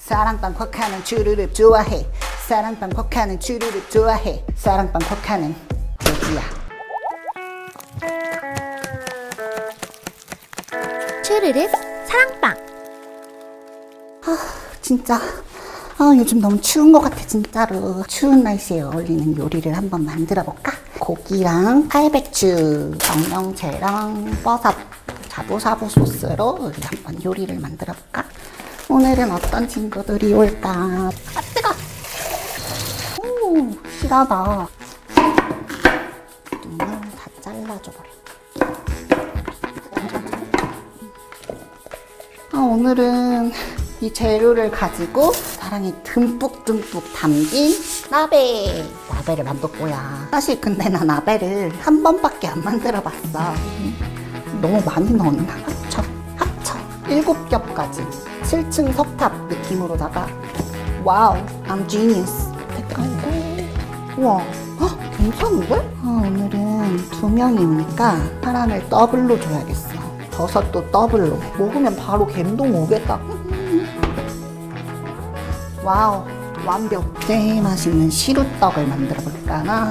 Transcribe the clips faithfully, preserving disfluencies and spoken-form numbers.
사랑방 콱하는 주르륵 좋아해. 사랑방 콱하는 주르륵 좋아해. 사랑방 콱하는 돼지야. 주르륵 사랑방. 아 진짜 아 요즘 너무 추운 것 같아. 진짜로 추운 날씨에 어울리는 요리를 한번 만들어 볼까? 고기랑 팔배추, 정령채랑 버섯, 샤브샤브 소스로 우리 한번 요리를 만들어 볼까? 오늘은 어떤 친구들이 올까? 아 뜨거! 오 실하다. 눈을 다 잘라줘 버려. 아 오늘은 이 재료를 가지고 사랑이 듬뿍듬뿍 담긴 나베 나베를 만들 거야. 사실 근데 나 나베를 한 번밖에 안 만들어 봤어. 너무 많이 넣었나? 합쳐 합쳐 일곱 겹까지 칠 층 석탑 느낌으로다가 와우 I'm genius. 색깔도 우와 헉, 괜찮은데? 아, 오늘은 두 명이니까 사랑을 더블로 줘야겠어. 버섯도 더블로. 먹으면 바로 갬동 오겠다. 와우 완벽. 제일 맛있는 시루떡을 만들어 볼까나.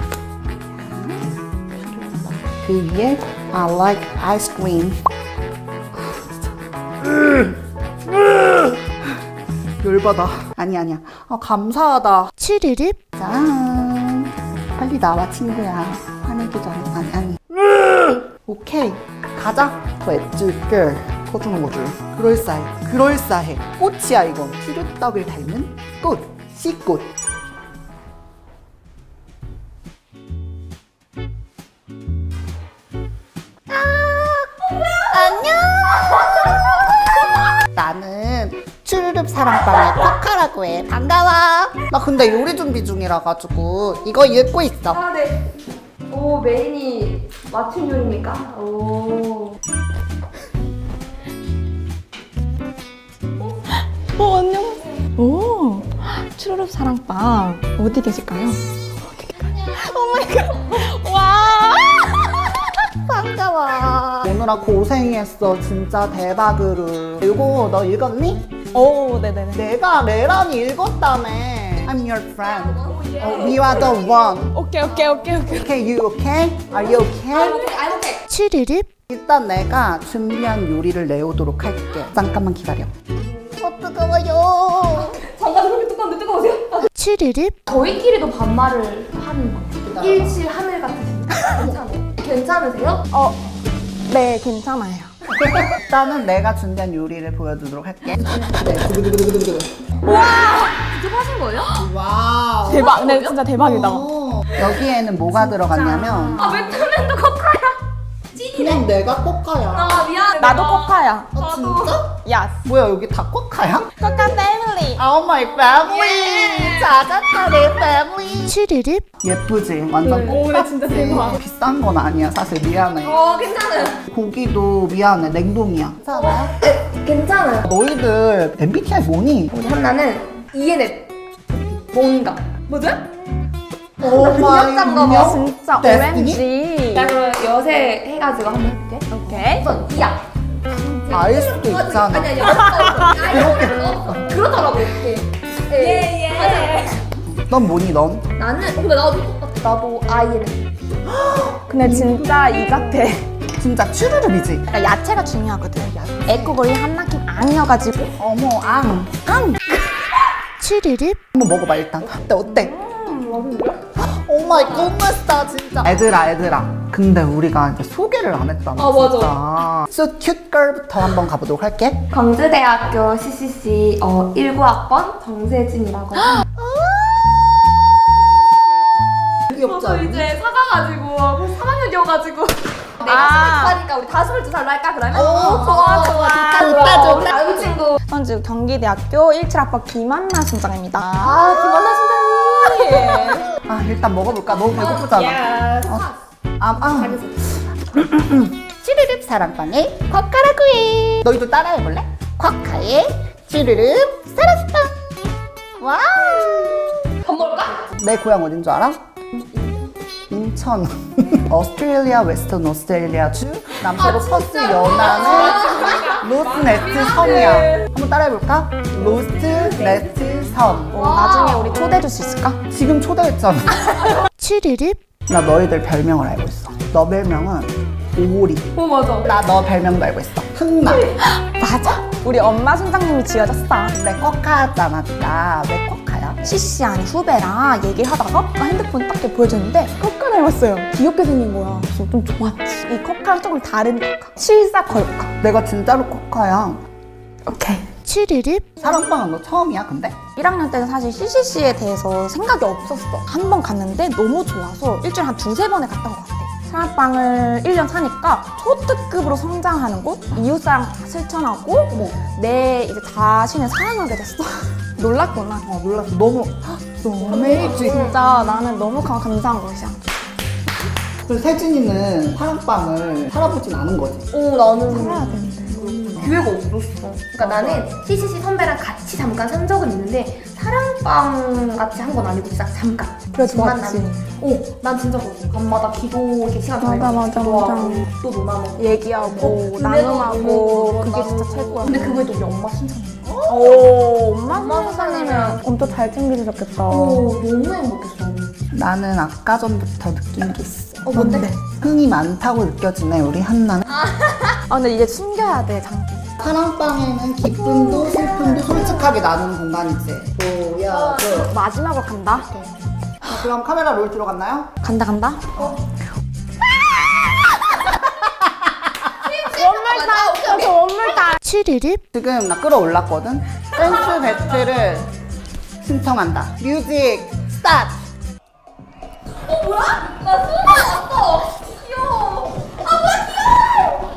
그 위에 I like ice cream. 열받아. 아니 아니야. 아 감사하다. 주르륵. 짠. 빨리 나와 친구야. 화내기 전에. 아니 아니. 오케이 가자. 해줄게. 퍼주는 거지. 그럴싸해. 그럴싸해. 꽃이야 이건. 시루떡을 닮은 꽃. 씨꽃. 안녕. 나는 추르륵 사랑방의 쿼카라고 해. 반가워. 나 근데 요리 준비 중이라 가지고 이거 읽고 있어. 아 네. 오 메인이 맞춤 요리입니까? 오. 어, 안녕. 오, 추르륵 사랑방. 어디 계실까요? 어디 계실까요? 오 마이 갓. 와! 반가워. 오늘아 고생했어. 진짜 대박으로. 이거 너 읽었니? 오, 네네네. 내가 레란이 읽었다며. I'm your friend. Oh, we are the one. 오케이, 오케이, 오케이, 오케이. Okay, you okay? Are you okay? I'm okay. 주르륵. 일단 내가 준비한 요리를 내오도록 할게. 잠깐만 기다려. 어 뜨거워요. 잠깐 그렇게 뜨거운데 뜨거우세요? 주르륵. 저희끼리도 반말을 하는 거. 일칠 하늘 같은. 괜찮아요? 괜찮으세요? 어, 네, 괜찮아요. 일단은 내가 준비한 요리를 보여주도록 할게. 직접 하신 거예요? 와우. 대박, 네, 진짜 대박이다. 오, 여기에는 뭐가 들어갔냐면 아 맨투맨도 코카야. 그냥 내가 코카야. 아 미안해. 나도 코카야. 아 진짜? 야스. 뭐야 여기 다 코카야? 코카 패밀리. Oh my family. 작았다 내 family. 주르륵. 예쁘지? 완전 오, 꽃같지? 네, 진짜 대박. 비싼 건 아니야 사실. 미안해. 어 괜찮아요. 고기도 미안해 냉동이야. 괜찮아요? 네, 괜찮아요. 너희들 엠비티아이 뭐니? 우리 한나는 이엔에프. 뭔가. 뭐죠? 오 마이 갓. 진짜 데스티니? 오렌지. 나 그럼 여세 해가지고 한번 해볼게. 오케이. 우선 이야. 알 수도 있잖아. 아니 아니 아니. 그렇더라고. 예예. 넌 뭐니 넌? 나는 어, 근데 나도 똑같아. 나도 아이엔에프. 근데 진짜 이 같아. 진짜 추르륵이지? 그러니까 야채가 중요하거든. 애국거리 한마킴 아니어가지고. 어머 앙. 앙. 주르륵. 한번 먹어봐 일단. 어때 어때? 오 마이 굿nes다 진짜. 애들아 애들아. 근데 우리가 이제 소개를 안 했잖아. 아, 맞아. 진짜. So cute girl부터 한번 가보도록 할게. 광주대학교 씨씨씨 어, 일구 학번 정세진이라고 합니다. 귀엽지 저도 않니? 이제 사가가지고 벌써 삼 학년이어가지고 내가 아. 스물두살이니까 우리 다 스물두 살로 할까 그러면? 오, 좋아 좋아 좋다, 그럼 좋다, 좋다. 다음 친구 현재 경기대학교 일칠 학번 김한나 순장입니다. 아 김원나 순장님. 아 일단 먹어볼까? 너무 배고프잖아. 야. 어. 아, 아. 쭈르륵 사랑방의 쿼카라구이. 너희도 따라해볼래? 쿼카의 쭈르륵 사랑방. 와우. 밥 먹을까? 내 고향 어딘 줄 알아? 인천. 오스트레일리아 웨스턴 오스트레일리아주 남서부 퍼스 연안의 로스네스트 섬이야. 한번 따라해볼까? 로스트 레트 섬. 어, 나중에 우리 초대해 줄 수 있을까? 지금 초대했잖아. 추르륵 나 너희들 별명을 알고 있어. 너 별명은 오리. 어 맞아. 나 너 별명도 알고 있어. 흑마. 맞아. 우리 엄마 순장님이 지어줬어. 근데 쿼카였잖아, 네가. 왜 쿼카야? 시시 아니 후배랑 얘기를 하다가 핸드폰 딱 이렇게 보여줬는데 쿼카 닮았어요. 귀엽게 생긴 거야. 그래서 좀 좋았지. 이 쿼카랑 조금 다른 쿼카. 실사걸카. 내가 진짜로 쿼카야. 오케이. 추르륵 사랑방은 너 처음이야, 근데? 일 학년 때는 사실 씨씨씨에 대해서 생각이 없었어. 한 번 갔는데 너무 좋아서 일주일에 한 두세 번에 갔던 것 같아. 사랑방을 일 년 사니까 초특급으로 성장하는 곳, 이웃사랑 다 실천하고 어머. 내 이제 자신을 사랑하게 됐어. 놀랐구나. 어, 몰랐어. 너무, 너무 어메이징. 진짜 나는 너무 감- 감사한 것이야. 그래서 세진이는 사랑방을 살아보진 않은 거지. 어 나는 살아야 되는데. 기회가 없었어. 그러니까 나는 씨씨씨 선배랑 같이 잠깐 산 적은 있는데 사랑방 같이 한 건 아니고 진짜 잠깐. 그래도 만남. 좋았지. 어, 난 진짜 그랬어. 밤마다 기도 이렇게 시간 맞아, 정해서 맞아, 기도하고 맞아. 또 논아 먹고. 얘기하고 어, 나눔하고 근데도 그게 너무 진짜 최고야. 근데 그거에도 우리 엄마 신청해. 오, 엄마 엄마 선생님은 엄청 잘 챙겨주셨겠다. 어, 너무 행복했어. 나는 아까 전부터 느낀 게 있어. 어, 뭔데? 흥이 많다고 느껴지네, 우리 한나는. 아, 근데 이제 숨겨야 돼, 장기. 사랑방에는 기쁨도 슬픔도 솔직하게 나누는 공간이지. 보여줘. 마지막으로 간다. 자, 그럼 카메라 롤 들어갔나요? 간다, 간다. 원물타! 원물타! 추르륵 지금 나 끌어올랐거든? 댄스 배틀을 신청한다. 뮤직 스타트! 어, 뭐야? 나 수능 왔어. 귀여워. 아, 뭐야, 귀여워.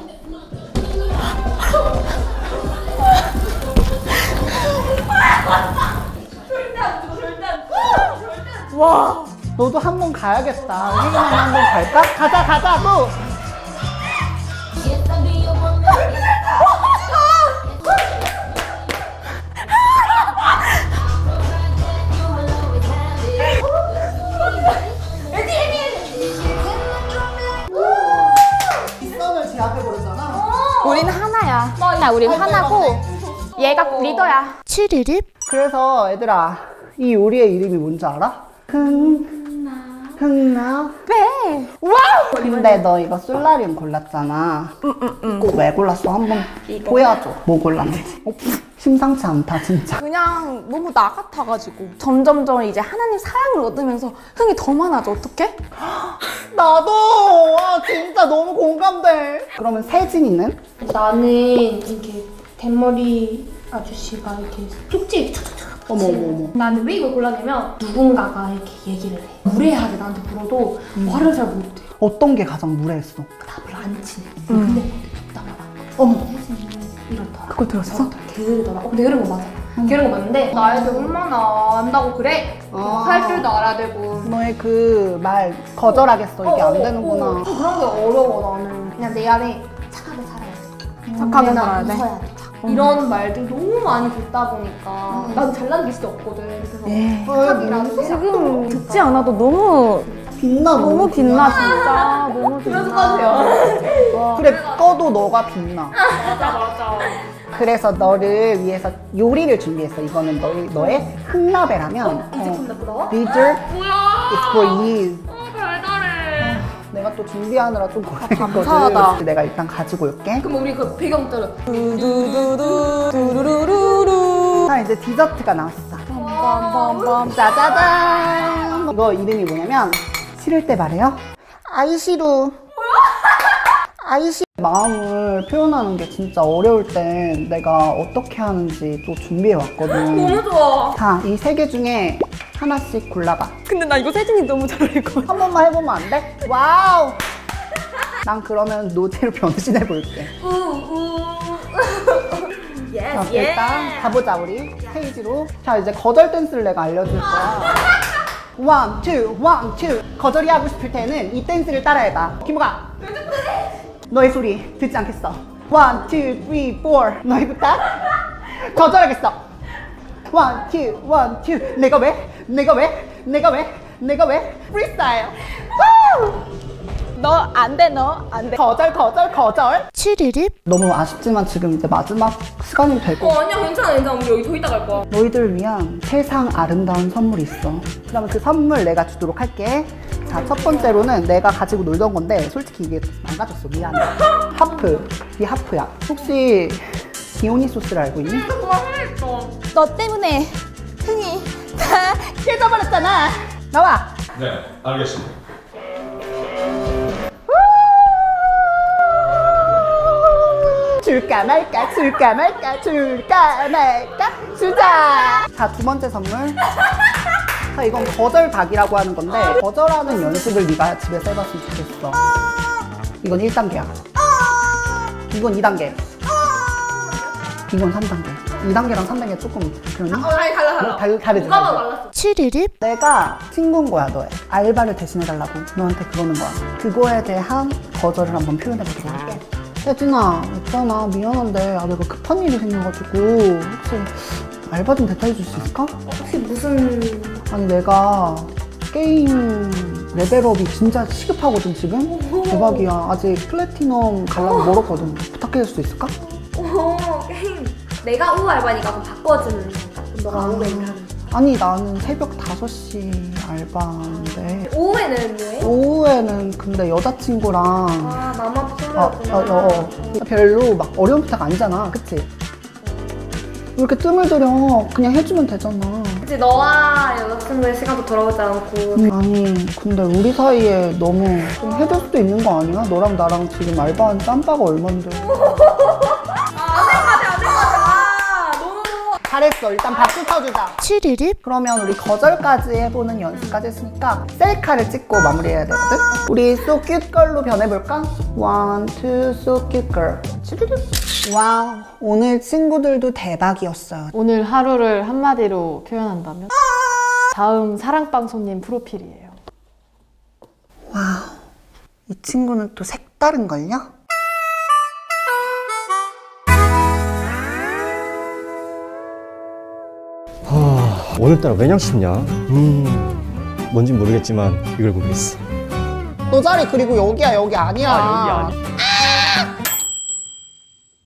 절대 안 줘, 절대 안 줘. 절대 안 줘. 와! 너도 한 번 가야겠다. 우리만 한 번 갈까? 가자, 가자, 또! 뒷선을 제압해버렸잖아. 우리는 하나야. 나 우린 하나고, 얘가 리더야. 추르륵 그래서 얘들아, 이 요리의 이름이 뭔지 알아? 흥나. 흥나. 왜? 와우! 근데 너 이거 솔라리움 골랐잖아. 이거 왜 골랐어? 한번 보여줘. 뭐 골랐는지. 어, 심상치 않다, 진짜. 그냥 너무 나 같아가지고. 점점점 이제 하나님 사랑을 얻으면서 흥이 더 많아져. 어떡해? 나도! 아, 진짜 너무 공감돼. 그러면 세진이는? 나는 이렇게 대머리 아저씨가 이렇게 쪽지 촥촥촥 어머, 어머, 어머. 나는 왜 이걸 골랐냐면 누군가가 이렇게 얘기를 해. 무례하게 나한테 물어도 말을 잘 못해. 어떤 게 가장 무례했어? 답을 안 치네. 근데 듣다가 어머. 혜진이는 이렇더라. 그걸 들었어? 게으르더라. 어, 근데 이런 거 맞아. 게으른 거 맞는데 나에 대해 얼마나 안다고 그래? 아. 할 줄도 알아야 되고. 너의 그 말 거절하겠어. 이게 어, 안 어, 되는구나. 어. 그런 게 어려워 나는. 그냥 내 안에 착하게 살아야 돼. 착하게 내가 살아야 돼. 웃어야 돼. 이런 말들 너무 많이 듣다 보니까 나도 잘난 게 진짜 없거든. 그래서 예. 착하기라도 지금 듣지 않아도 너무, 빛나, 너무 빛나, 진짜. 너무 그래서 빛나. 까세요. 그래, 꺼도 너가 빛나. 맞아 맞아. 그래서 너를 위해서 요리를 준비했어. 이거는 너의, 너의 흥라베라면. 이 제품 나쁘다. Dessert 뭐야? is for you. 어, 달달해. 내가 또 준비하느라 좀 고생했거든. 감사하다. 내가 일단 가지고 올게. 그럼 우리 그 배경 들어. 두두두두, 두루루루루. 자, 이제 디저트가 나왔어. 빰빰빰빰. 짜자잔! 이거 이름이 뭐냐면 싫을 때 말해요. 아이시루. 아이시. 마음을 표현하는 게 진짜 어려울 땐 내가 어떻게 하는지 또 준비해 왔거든. 너무 좋아. 자, 이 세 개 중에 하나씩 골라봐. 근데 나 이거 세진이 너무 잘 어울릴 것 같아. 한 번만 해보면 안 돼? 와우! 난 그러면 노제로 변신해 볼게. 우우. 자, 일단 가보자 우리 페이지로. 자, 이제 거절 댄스를 내가 알려줄 거야. 원, 투, 원, 투. 거절이 하고 싶을 때는 이 댄스를 따라해봐. 김우가. 너의 소리 듣지 않겠어. 원, 투, 쓰리, 포. 너의 부탁. 거절하겠어. 원, 투, 원, 투. 내가 왜? 내가 왜? 내가 왜? 내가 왜? 프리스타일. 우! 너 안 돼, 너 안 돼. 거절 거절 거절. 추르륵 너무 아쉽지만 지금 이제 마지막 시간이 되고 어 아니야 괜찮아 괜찮아 우리 여기 더 있다 갈 거야. 너희들을 위한 세상 아름다운 선물이 있어. 그러면 그 선물 내가 주도록 할게. 자, 첫 번째로는 내가 가지고 놀던 건데 솔직히 이게 망가졌어. 미안해. 하프. 이 하프야. 혹시 디오니소스를 알고 있니? 너 때문에 흥이 다 깨져버렸잖아. 나와. 네, 알겠습니다. 줄까 말까 줄까 말까 줄까 말까 주자. 자, 두 번째 선물. 자, 이건 거절박이라고 하는 건데 거절하는 연습을 네가 집에서 해봤으면 좋겠어. 이건 일 단계야. 이건 이 단계. 이건 삼 단계. 이 단계랑 삼 단계 조금 그러니? 어 아니 달라 달라. 달, 다르지? 누가 봐도 다르지? 달랐어. 추르륵 내가 친구인 거야, 너의. 알바를 대신해달라고 너한테 그러는 거야. 그거에 대한 거절을 한번 표현해보도록 할게. 혜진아, 있잖아. 미안한데 아, 내가 급한 일이 생겨가지고 혹시 알바 좀 대타해줄 수 있을까? 혹시 무슨 아니 내가 게임 레벨업이 진짜 시급하거든 지금? 대박이야. 아직 플래티넘 가려면 멀었거든. 부탁해줄 수 있을까? 오 게임 내가 오후 알바니까 그럼 바꿔주는 건가? 너가 아. 오후에 일하는 아니 나는 새벽 다섯 시 알바인데 오후에는 뭐해? 오후에는 근데 여자친구랑 아 나만 어, 소리였구나. 어, 어, 어. 별로 막 어려운 부탁 아니잖아, 그치? 왜 이렇게 뜸을 들여? 그냥 해주면 되잖아. 이제 너와 여자친구의 시간도 돌아오지 않고 음, 아니, 근데 우리 사이에 너무 좀 해줄 수도 있는 거 아니야? 너랑 나랑 지금 알바한 짬바가 얼만데. 잘했어. 일단 박수 쳐주자. 추르륵 그러면 우리 거절까지 해보는 연습까지 했으니까 셀카를 찍고 마무리해야 되거든? 우리 so cute girl로 변해볼까? one, two, so cute girl. 찌르륵. 와우, 오늘 친구들도 대박이었어요. 오늘 하루를 한마디로 표현한다면 다음 사랑방 손님 프로필이에요. 와우, 이 친구는 또 색다른걸요? 하, 오늘따라 왜 양심냐? 음, 뭔진 모르겠지만 이걸 보겠어. 너 자리 그리고 여기야, 여기 아니야. 아, 여기 아니-